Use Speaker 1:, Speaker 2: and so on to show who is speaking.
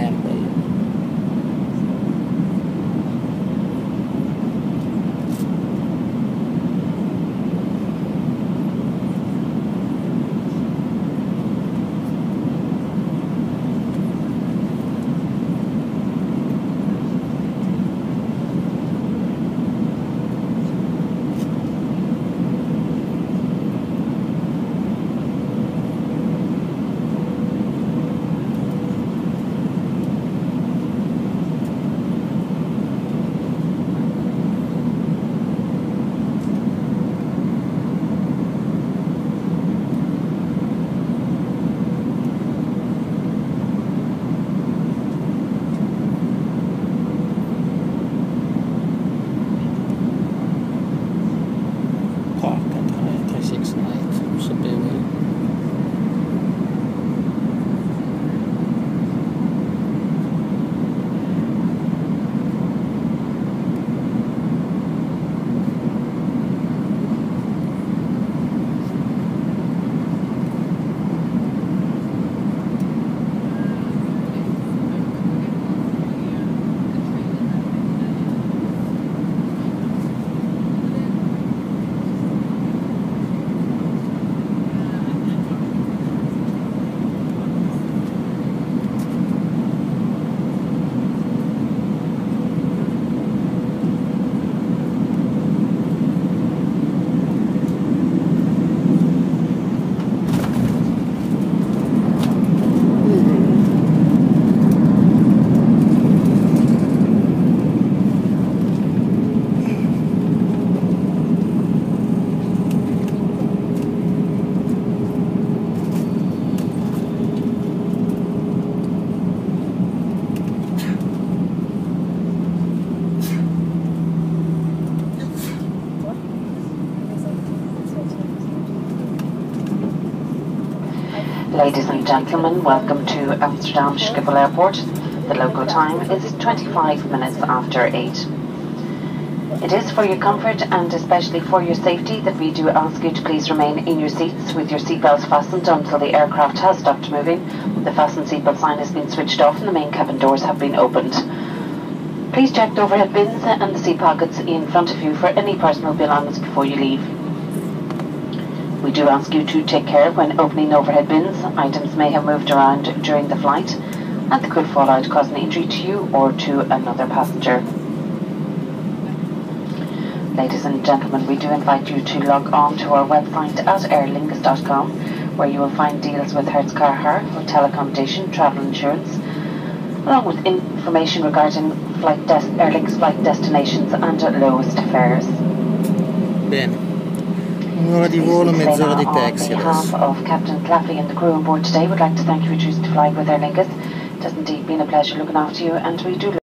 Speaker 1: merda. Parken 369 should be well.
Speaker 2: Ladies and gentlemen, welcome to Amsterdam Schiphol Airport. The local time is 25 minutes after 8. It is for your comfort and especially for your safety that we do ask you to please remain in your seats with your seatbelts fastened until the aircraft has stopped moving. The fasten seatbelt sign has been switched off and the main cabin doors have been opened. Please check the overhead bins and the seat pockets in front of you for any personal belongings before you leave. We do ask you to take care when opening overhead bins. Items may have moved around during the flight and they could fall out causing injury to you or to another passenger. Ladies and gentlemen, we do invite you to log on to our website at aerlingus.com where you will find deals with Hertz Car Hire, hotel accommodation, travel insurance, along with information regarding Aer Lingus flight destinations and lowest fares.
Speaker 1: Bene. Un'ora di volo, mezz'ora di taxi
Speaker 2: adesso. On behalf of Captain Claffey and the crew on board today, we'd like to thank you for choosing to fly with Aer Lingus. It has indeed been a pleasure looking after you, and we do